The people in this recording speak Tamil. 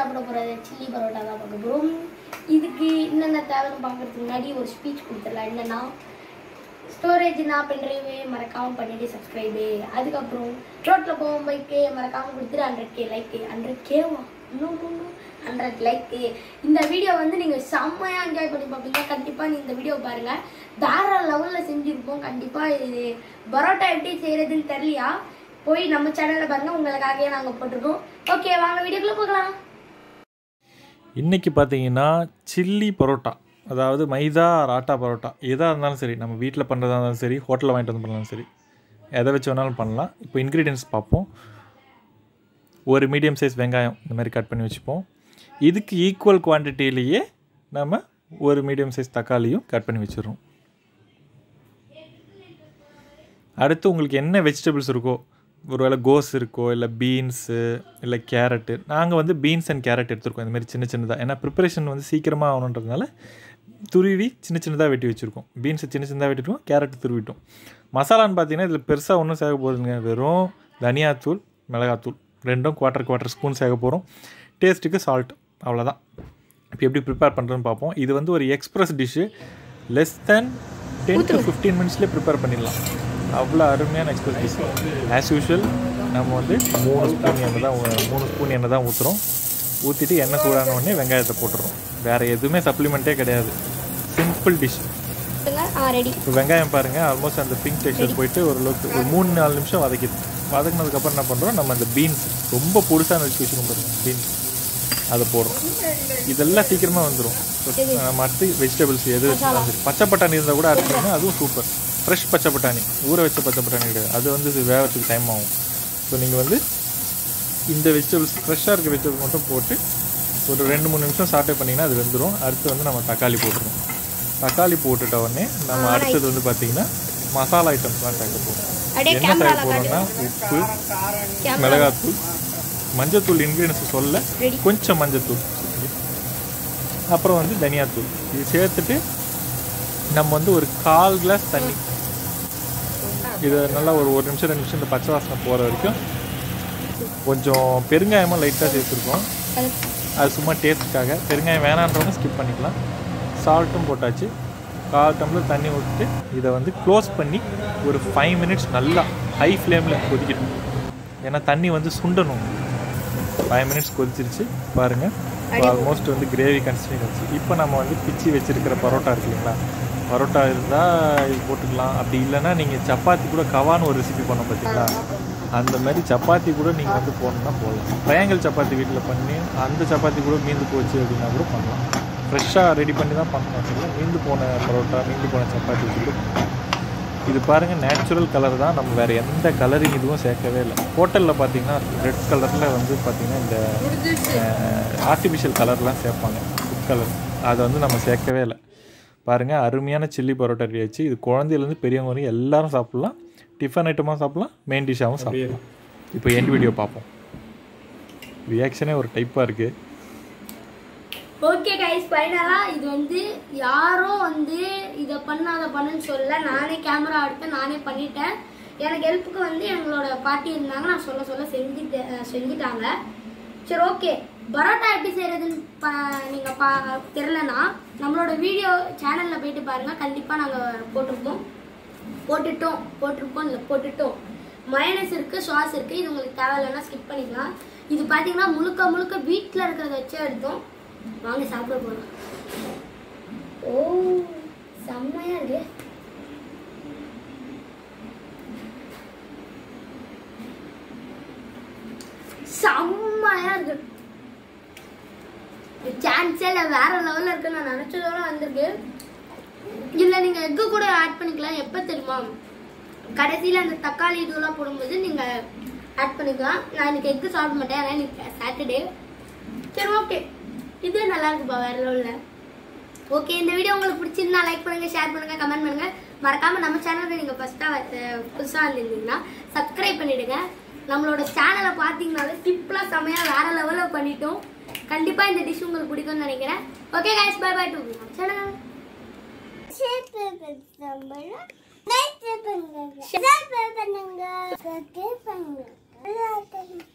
சாப்பிட போகிறது சில்லி பரோட்டா தான் பார்க்க போகிறோம். இதுக்கு என்னென்ன தேவைன்னு பார்க்குறதுக்கு முன்னாடி ஒரு ஸ்பீச் கொடுத்துடலாம். என்னென்னா ஸ்டோரேஜ்னா பென்ட்ரைவே மறக்காமல் பண்ணிவிட்டு சப்ஸ்கிரைபு. அதுக்கப்புறம் ரோட்டில் போகும் பைக்கு மறக்காமல் கொடுத்துட்டு 100K லைக்கு. 100Kவா? இன்னும் 100 லைக்கு. இந்த வீடியோ வந்து நீங்கள் செம்மையாக என்ஜாய் பண்ணி பார்ப்பீங்க. கண்டிப்பாக நீங்கள் இந்த வீடியோ பாருங்கள். வேறு லெவலில் செஞ்சுருப்போம். கண்டிப்பாக இது பரோட்டா எப்படி செய்கிறதுன்னு தெரியலையா, போய் நம்ம சேனலில் பாருங்கள், உங்களுக்காகவே நாங்கள் போட்டிருக்கோம். ஓகே, வாங்க வீடியோக்குள்ளே போகலாம். இன்றைக்கி பார்த்தீங்கன்னா சில்லி பரோட்டா, அதாவது மைதா ஆட்டா பரோட்டா எதாக இருந்தாலும் சரி, நம்ம வீட்டில் பண்ணுறதா இருந்தாலும் சரி, ஹோட்டலில் வாங்கிட்டு வந்து பண்ணாலும் சரி, எதை வச்சு வேணாலும் பண்ணலாம். இப்போ இன்க்ரீடியன்ஸ் பார்ப்போம். ஒரு மீடியம் சைஸ் வெங்காயம் இந்த மாதிரி கட் பண்ணி வச்சுப்போம். இதுக்கு ஈக்குவல் குவான்டிட்டியிலேயே நம்ம ஒரு மீடியம் சைஸ் தக்காளியும் கட் பண்ணி வச்சிடுறோம். அடுத்து உங்களுக்கு என்ன வெஜிடபிள்ஸ் இருக்கோ, ஒருவேளை கோஸ் இருக்கோ, இல்லை பீன்ஸு, இல்லை கேரட்டு. நாங்கள் வந்து பீன்ஸ் அண்ட் கேரட் எடுத்துருக்கோம் இந்த மாதிரி சின்ன சின்னதாக. ஏன்னா ப்ரிப்பரேஷன் வந்து சீக்கிரமாக ஆகணுன்றதுனால துருவி சின்ன சின்னதாக வெட்டி வச்சுருக்கோம். பீன்ஸை சின்ன சின்னதாக வெட்டிட்டோம், கேரட்டு துருவிட்டோம். மசாலான்னு பார்த்தீங்கன்னா இதில் பெருசாக ஒன்றும் சேர்க்க போகுதுங்க. வெறும் தனியாத்தூள், மிளகாத்தூள் ரெண்டும் குவார்ட்டர் ஸ்பூன் சேர்க்க போகிறோம். டேஸ்ட்டுக்கு சால்ட், அவ்வளோதான். இப்போ எப்படி ப்ரிப்பேர் பண்ணுறதுன்னு பார்ப்போம். இது வந்து ஒரு express dish. Less than 10 to 15 மினிட்ஸ்லேயே ப்ரிப்பேர் பண்ணிடலாம். அவ்வளோ அருமையான எக்ஸ்ப்ரெஸ் டிஷ். ஆஸ் யூஷுவல் நம்ம வந்து 3 ஸ்பூன் எண்ணெய் தான் ஊற்றுறோம். ஊற்றிட்டு எண்ணெய் சூடான உடனே வெங்காயத்தை போட்டுறோம். வேறு எதுவுமே சப்ளிமெண்ட்டே கிடையாது. Simple dish. இப்போ வெங்காயம் பாருங்கள், ஆல்மோஸ்ட் அந்த பிங்க் டெக்ஸ்சர் போயிட்டு ஓரளவுக்கு ஒரு 3-4 நிமிஷம் வதக்கிது. வதக்கினதுக்கப்புறம் என்ன பண்ணுறோம், நம்ம அந்த பீன்ஸ் ரொம்ப பொடுசாக நடிச்சு வச்சுக்கணும் பாருங்கள், பீன்ஸ் அதை போடுறோம். இதெல்லாம் சீக்கிரமாக வந்துடும். நம்ம அடுத்து வெஜிடபிள்ஸ் எது வச்சுக்கலாம் சரி. பச்சை பட்டாணி இருந்தால் கூட அரைச்சிங்கன்னா அதுவும் சூப்பர். ஃப்ரெஷ் பச்சை பட்டாணி, ஊற வச்ச பச்சை பட்டாணி கிடையாது, அது வந்து வேகத்துக்கு டைம் ஆகும். ஸோ நீங்கள் வந்து இந்த வெஜிடபிள்ஸ் ஃப்ரெஷ்ஷாக இருக்க வெஜிடபிள்ஸ் மட்டும் போட்டு ஒரு 2-3 நிமிஷம் சாட்டே பண்ணிங்கன்னா அது வெந்துடும். அடுத்து வந்து நம்ம தக்காளி போட்டுருவோம். தக்காளி போட்டுட்ட உடனே நம்ம அடுத்தது வந்து பார்த்திங்கன்னா மசாலா ஐட்டம்ஸ்லாம் சேர்க்க போகிறோம். என்ன சேர்க்க போகிறோம்னா உப்பு, மிளகாத்தூள், மஞ்சத்தூள். இன்க்ரீடியன்ஸ் சொல்ல கொஞ்சம் மஞ்சத்தூள், அப்புறம் வந்து தனியாத்தூள். இது சேர்த்துட்டு நம்ம வந்து ஒரு 1/4 கிளாஸ் தண்ணி, இதை நல்லா ஒரு 1 நிமிஷம் 2 நிமிஷம் இந்த பச்சை வாசனை போகிற வரைக்கும். கொஞ்சம் பெருங்காயமாக லைட்டாக சேர்த்துருக்கோம், அது சும்மா டேஸ்ட்டுக்காக. பெருங்காயம் வேணான்றவங்க ஸ்கிப் பண்ணிக்கலாம். சால்ட்டும் போட்டாச்சு. 1/4 டம்ளர் தண்ணி ஊற்றிட்டு இதை வந்து க்ளோஸ் பண்ணி ஒரு 5 மினிட்ஸ் நல்லா ஹை ஃப்ளேமில் கொதிக்கணும். ஏன்னா தண்ணி வந்து சுண்டணும். 5 மினிட்ஸ் கொதிச்சிருச்சு பாருங்கள். ஆல்மோஸ்ட் வந்து கிரேவி கன்சிஸ்டன்சி. இப்போ நம்ம வந்து பிச்சு வச்சுருக்கிற பரோட்டா இருக்கு இல்லைங்களா, பரோட்டா இருந்தால் இது போட்டுக்கலாம். அப்படி இல்லைன்னா நீங்கள் சப்பாத்தி கூட கவான்னு ஒரு ரெசிபி பண்ண பார்த்தீங்களா, அந்த மாதிரி சப்பாத்தி கூட நீங்கள் வந்து போடணுன்னா போடலாம். ட்ரையாங்கிள் சப்பாத்தி வீட்டில் பண்ணி அந்த சப்பாத்தி கூட மீந்து போச்சு அப்படின்னா கூட பண்ணலாம். ஃப்ரெஷ்ஷாக ரெடி பண்ணி தான் பண்ணணும். மீந்து போன பரோட்டா, மீந்து போன சப்பாத்தி கூட. இது பாருங்கள், நேச்சுரல் கலர் தான். நம்ம வேறு எந்த கலரிங் இதுவும் சேர்க்கவே இல்லை. ஹோட்டலில் பார்த்தீங்கன்னா ரெட் கலரில் வந்து பார்த்திங்கன்னா இந்த ஆர்டிஃபிஷியல் கலர்லாம் சேர்ப்பாங்க, ஃபுட் கலர். அதை வந்து நம்ம சேர்க்கவே இல்லை. பாருங்கள், அருமையான சில்லி பரோட்டா ரெடி ஆச்சு. இது குழந்தையிலேருந்து பெரியவங்க வரைக்கும் எல்லோரும் சாப்பிட்லாம். டிஃபன் ஐட்டமாக சாப்பிட்லாம், மெயின் டிஷ்ஷாகவும் சாப்பிடலாம். இப்போ எண்ட் வீடியோ பார்ப்போம். ரியாக்ஷனே ஒரு டைப்பாக இருக்குது. ஓகே கைஸ், ஃபைனலாக இது வந்து யாரும் வந்து இதை பண்ணாத பண்ணுன்னு சொல்ல, நானே கேமரா எடுத்து நானே பண்ணிட்டேன். எனக்கு ஹெல்ப்புக்கு வந்து எங்களோட பாட்டி இருந்தாங்க. நான் சொல்ல செஞ்சுட்டாங்க. சரி, ஓகே. பரோட்டா எப்படி செய்கிறதுன்னு நீங்கள் தெரிலனா நம்மளோட வீடியோ சேனலில் போயிட்டு பாருங்கள். கண்டிப்பாக நாங்கள் போட்டுட்டோம். மயோனைஸ் இருக்குது, சாஸ் இருக்குது. இது உங்களுக்கு தேவையில்லைன்னா ஸ்கிப் பண்ணிக்கலாம். இது பார்த்தீங்கன்னா முழுக்க வீட்டில் இருக்கிறத வச்சே எடுத்தோம். வாங்க சாப்பிட போகலாம். ஓ, செம்மையா இருக்கு. செம்மையா இருக்கு. சான்ஸே இல்லை, வேற லெவலில் இருக்கு. நான் நினச்சதோட வந்திருக்கு. இல்லை, நீங்கள் எக்கு கூட ஆட் பண்ணிக்கலாம். எப்போ தெரியுமா, கடைசியில் அந்த தக்காளி இதெல்லாம் போடும்போது நீங்கள் ஆட் பண்ணிக்கலாம். நான் இன்னைக்கு எக்கு சாப்பிட மாட்டேன், ஏன்னா இன்னைக்கு சாட்டர்டே. சரி, ஓகே. இது நல்லா இருக்குப்பா, வேற லெவலில். ஓகே, இந்த வீடியோ உங்களுக்கு பிடிச்சிருந்தா லைக் பண்ணுங்கள், ஷேர் பண்ணுங்கள், கமெண்ட் பண்ணுங்கள். மறக்காமல் நம்ம சேனலுக்கு நீங்கள் புதுசாக வந்திருந்தீங்கன்னா சப்ஸ்கிரைப் பண்ணிவிடுங்க. நம்மளோட சேனலை பார்த்தீங்கன்னாலே சிம்பிளாக செம்மையாக வேறு லெவலில் பண்ணிட்டோம். கண்டிப்பாக இந்த டிஷ் உங்களுக்கு பிடிக்கும்னு நினைக்கிறேன். Okay guys, bye to channel. Share பண்ணுங்க.